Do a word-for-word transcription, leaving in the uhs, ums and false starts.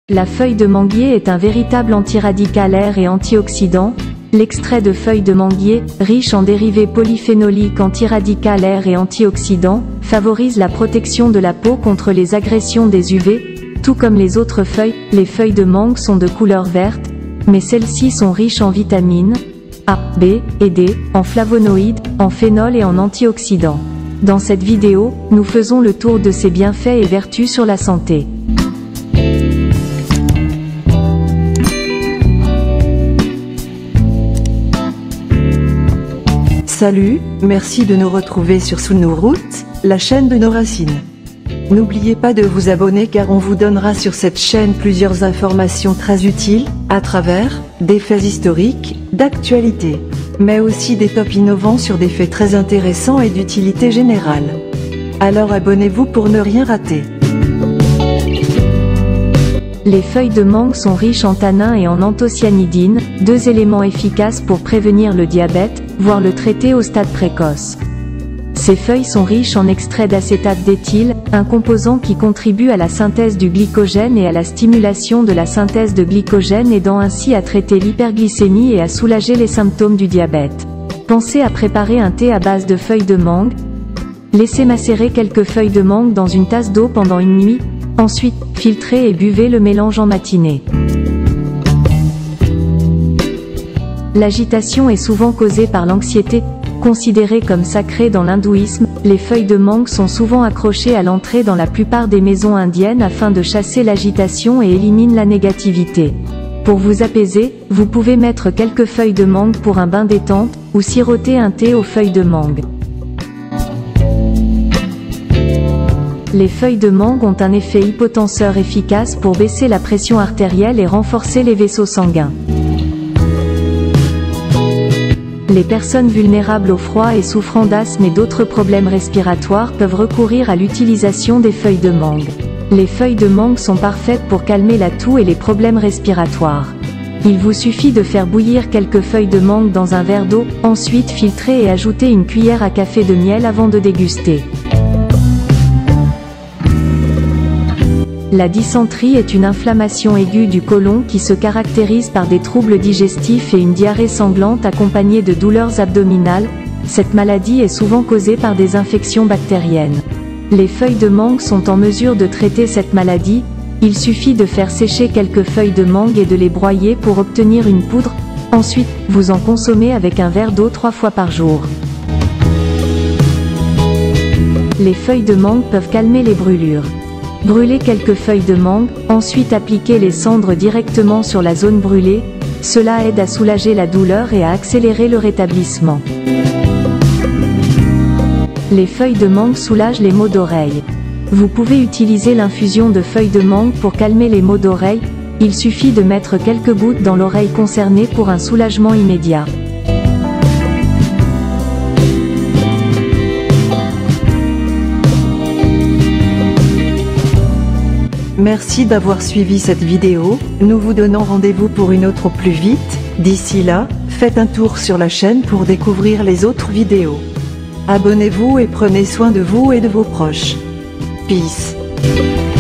La feuille de manguier est un véritable antiradicalaire et antioxydant. L'extrait de feuille de manguier, riche en dérivés polyphénoliques antiradicalaires et antioxydants, favorise la protection de la peau contre les agressions des U V. Tout comme les autres feuilles, les feuilles de mangue sont de couleur verte, mais celles-ci sont riches en vitamines A, B et D, en flavonoïdes, en phénol et en antioxydants. Dans cette vidéo, nous faisons le tour de ses bienfaits et vertus sur la santé. Salut, merci de nous retrouver sur Sous nos routes, la chaîne de nos racines. N'oubliez pas de vous abonner car on vous donnera sur cette chaîne plusieurs informations très utiles, à travers des faits historiques, d'actualité, mais aussi des tops innovants sur des faits très intéressants et d'utilité générale. Alors abonnez-vous pour ne rien rater. Les feuilles de mangue sont riches en tanins et en anthocyanidines, deux éléments efficaces pour prévenir le diabète, voire le traiter au stade précoce. Ces feuilles sont riches en extrait d'acétate d'éthyle, un composant qui contribue à la synthèse du glycogène et à la stimulation de la synthèse de glycogène, aidant ainsi à traiter l'hyperglycémie et à soulager les symptômes du diabète. Pensez à préparer un thé à base de feuilles de mangue. Laissez macérer quelques feuilles de mangue dans une tasse d'eau pendant une nuit. Ensuite, filtrez et buvez le mélange en matinée. L'agitation est souvent causée par l'anxiété. Considérées comme sacrées dans l'hindouisme, les feuilles de mangue sont souvent accrochées à l'entrée dans la plupart des maisons indiennes afin de chasser l'agitation et éliminer la négativité. Pour vous apaiser, vous pouvez mettre quelques feuilles de mangue pour un bain détente, ou siroter un thé aux feuilles de mangue. Les feuilles de mangue ont un effet hypotenseur efficace pour baisser la pression artérielle et renforcer les vaisseaux sanguins. Les personnes vulnérables au froid et souffrant d'asthme et d'autres problèmes respiratoires peuvent recourir à l'utilisation des feuilles de mangue. Les feuilles de mangue sont parfaites pour calmer la toux et les problèmes respiratoires. Il vous suffit de faire bouillir quelques feuilles de mangue dans un verre d'eau, ensuite filtrer et ajouter une cuillère à café de miel avant de déguster. La dysenterie est une inflammation aiguë du côlon qui se caractérise par des troubles digestifs et une diarrhée sanglante accompagnée de douleurs abdominales. Cette maladie est souvent causée par des infections bactériennes. Les feuilles de mangue sont en mesure de traiter cette maladie. Il suffit de faire sécher quelques feuilles de mangue et de les broyer pour obtenir une poudre. Ensuite, vous en consommez avec un verre d'eau trois fois par jour. Les feuilles de mangue peuvent calmer les brûlures. Brûlez quelques feuilles de mangue, ensuite appliquez les cendres directement sur la zone brûlée. Cela aide à soulager la douleur et à accélérer le rétablissement. Les feuilles de mangue soulagent les maux d'oreille. Vous pouvez utiliser l'infusion de feuilles de mangue pour calmer les maux d'oreille. Il suffit de mettre quelques gouttes dans l'oreille concernée pour un soulagement immédiat. Merci d'avoir suivi cette vidéo, nous vous donnons rendez-vous pour une autre au plus vite. D'ici là, faites un tour sur la chaîne pour découvrir les autres vidéos. Abonnez-vous et prenez soin de vous et de vos proches. Peace.